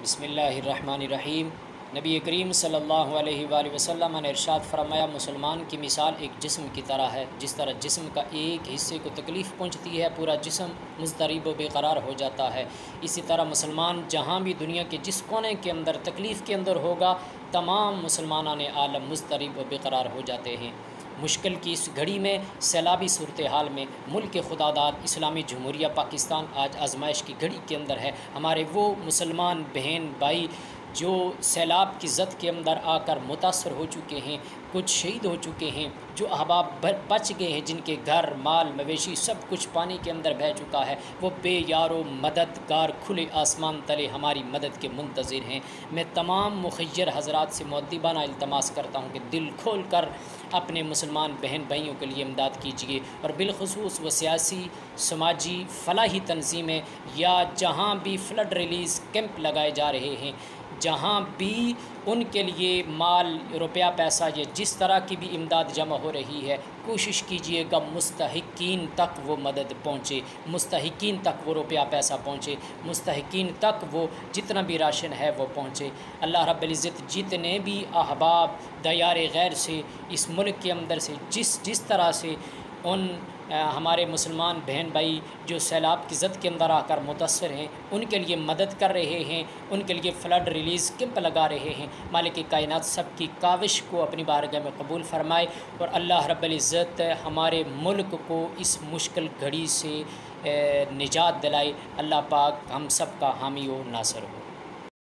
بسم اللہ الرحمن الرحیم۔ نبی کریم صلی اللہ علیہ وآلہ وسلم نے ارشاد فرمایا، مسلمان کی مثال ایک جسم کی طرح ہے، جس طرح جسم کا ایک حصے کو تکلیف پہنچتی ہے پورا جسم مضطرب و بے قرار ہو جاتا ہے، اسی طرح مسلمان جہاں بھی دنیا کے جس کونے کے اندر تکلیف کے اندر ہوگا، تمام مسلمانان عالم مضطرب و بے قرار ہو جاتے ہیں۔ مشکل کی اس گھڑی میں، سیلابی صورتحال میں، ملک خدا داد اسلامی جمہوریہ پاکستان آج آزمائش کی گھڑی کے اندر ہے۔ ہمارے وہ مسلمان بہن بھائی جو سیلاب کی زد کے اندر آ کر متاثر ہو چکے ہیں، کچھ شہید ہو چکے ہیں، جو احباب بچ گئے ہیں، جن کے گھر مال مویشی سب کچھ پانی کے اندر بہہ چکا ہے، وہ بے یار و مددگار کھلے آسمان تلے ہماری مدد کے منتظر ہیں۔ میں تمام مخیر حضرات سے مؤدبانہ التماس کرتا ہوں کہ دل کھول کر اپنے مسلمان بہن بھائیوں کے لیے امداد کیجیے، اور بالخصوص وہ سیاسی، سماجی، فلاحی تنظیمیں یا جہاں بھی فلڈ ریلیز کیمپ لگائے جا رہے ہیں، جہاں بھی ان کے لیے مال، روپیہ، پیسہ یا جس طرح کی بھی امداد جمع ہو رہی ہے، کوشش کیجئے گا مستحقین تک وہ مدد پہنچے، مستحقین تک وہ روپیہ پیسہ پہنچے، مستحقین تک وہ جتنا بھی راشن ہے وہ پہنچے۔ اللہ رب العزت جتنے بھی احباب دیار غیر سے اس ملک کے اندر سے جس طرح سے ان ہمارے مسلمان بہن بھائی جو سیلاب کی زد کے اندر آ کر متاثر ہیں، ان کے لیے مدد کر رہے ہیں، ان کے لیے فلڈ ریلیز کیمپ لگا رہے ہیں، مالک کائنات سب کی کاوش کو اپنی بارگاہ میں قبول فرمائے، اور اللہ رب العزت ہمارے ملک کو اس مشکل گھڑی سے نجات دلائے۔ اللہ پاک ہم سب کا حامی و ناصر ہو۔